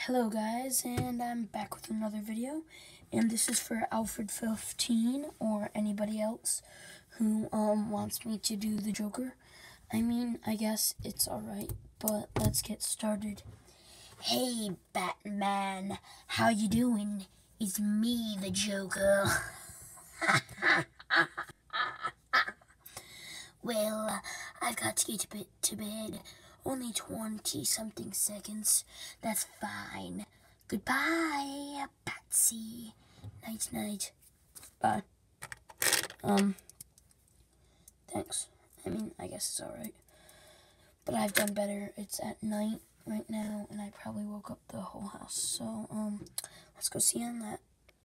Hello guys, and I'm back with another video, and this is for Alfred 15 or anybody else who wants me to do the Joker. I mean, I guess it's alright, but let's get started. Hey Batman, how you doing? It's me, the Joker. Well, I've got to get to bed. Only 20-something seconds. That's fine. Goodbye, Patsy. Night. Bye. Thanks. I mean, I guess it's alright. But I've done better. It's at night right now, and I probably woke up the whole house. So, let's go see on that.